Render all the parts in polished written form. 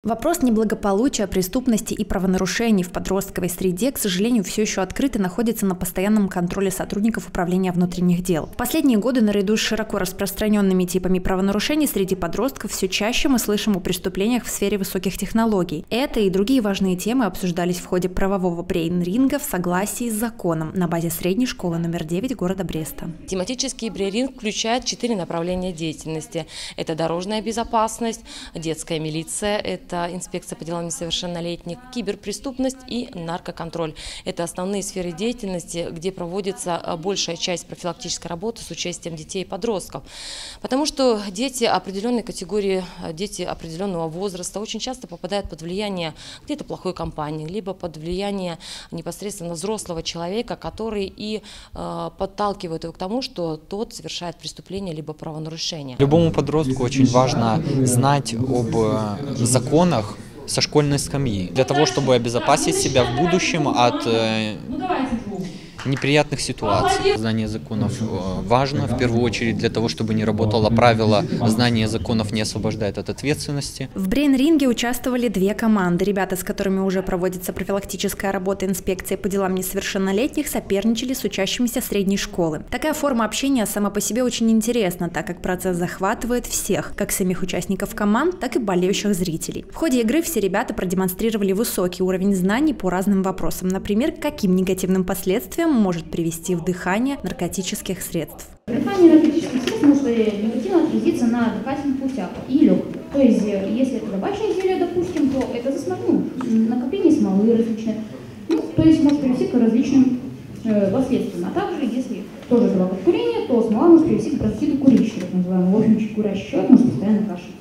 Вопрос неблагополучия, преступности и правонарушений в подростковой среде, к сожалению, все еще открыт и находится на постоянном контроле сотрудников Управления внутренних дел. В последние годы наряду с широко распространенными типами правонарушений среди подростков все чаще мы слышим о преступлениях в сфере высоких технологий. Это и другие важные темы обсуждались в ходе правового брейн-ринга в согласии с законом на базе средней школы номер 9 города Бреста. Тематический брейн-ринг включает 4 направления деятельности. Это дорожная безопасность, детская милиция, это инспекция по делам несовершеннолетних, киберпреступность и наркоконтроль. Это основные сферы деятельности, где проводится большая часть профилактической работы с участием детей и подростков. Потому что дети определенной категории, дети определенного возраста очень часто попадают под влияние где-то плохой компании, либо под влияние непосредственно взрослого человека, который и подталкивает его к тому, что тот совершает преступление либо правонарушение. Любому подростку очень важно знать об законах со школьной скамьи, для того, чтобы обезопасить себя в будущем от неприятных ситуаций. Знание законов важно, в первую очередь, для того, чтобы не работало правило «знание законов не освобождает от ответственности». В брейн-ринге участвовали 2 команды. Ребята, с которыми уже проводится профилактическая работа инспекции по делам несовершеннолетних, соперничали с учащимися средней школы. Такая форма общения сама по себе очень интересна, так как процесс захватывает всех, как самих участников команд, так и болеющих зрителей. В ходе игры все ребята продемонстрировали высокий уровень знаний по разным вопросам. Например, к каким негативным последствиям может привести вдыхание наркотических средств. Вдыхание наркотических средств может негативно отразиться на дыхательных путях и легких. То есть, если это табачное изделие, допустим, то это накопление смолы различные. То есть может привести к различным последствиям. А также, если тоже табакокурение, то смола может привести к бронхиту курящего, так называемому. В общем, курящий человек может постоянно кашлять.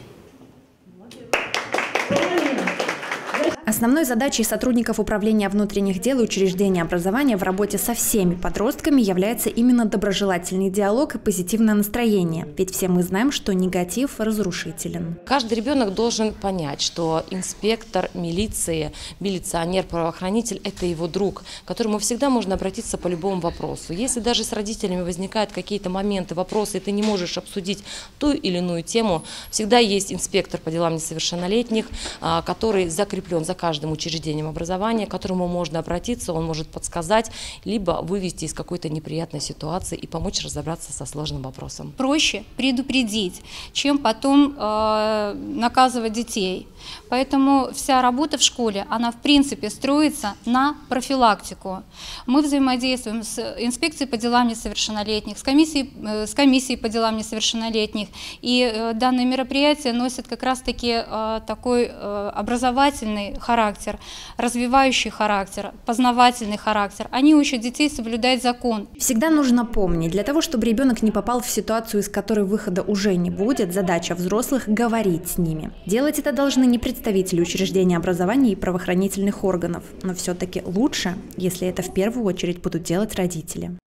Основной задачей сотрудников Управления внутренних дел и учреждения образования в работе со всеми подростками является именно доброжелательный диалог и позитивное настроение. Ведь все мы знаем, что негатив разрушителен. Каждый ребенок должен понять, что инспектор милиции, милиционер, правоохранитель – это его друг, к которому всегда можно обратиться по любому вопросу. Если даже с родителями возникают какие-то моменты, вопросы, и ты не можешь обсудить ту или иную тему, всегда есть инспектор по делам несовершеннолетних, который закреплен за каждым учреждением образования, к которому можно обратиться, он может подсказать, либо вывести из какой-то неприятной ситуации и помочь разобраться со сложным вопросом. Проще предупредить, чем потом наказывать детей. Поэтому вся работа в школе, она в принципе строится на профилактику. Мы взаимодействуем с инспекцией по делам несовершеннолетних, с комиссией по делам несовершеннолетних. И данное мероприятие носит как раз-таки такой образовательный характер, развивающий характер, познавательный характер. Они учат детей соблюдать закон. Всегда нужно помнить, для того, чтобы ребенок не попал в ситуацию, из которой выхода уже не будет, задача взрослых – говорить с ними. Делать это должны не представители учреждения образования и правоохранительных органов, но все-таки лучше, если это в первую очередь будут делать родители.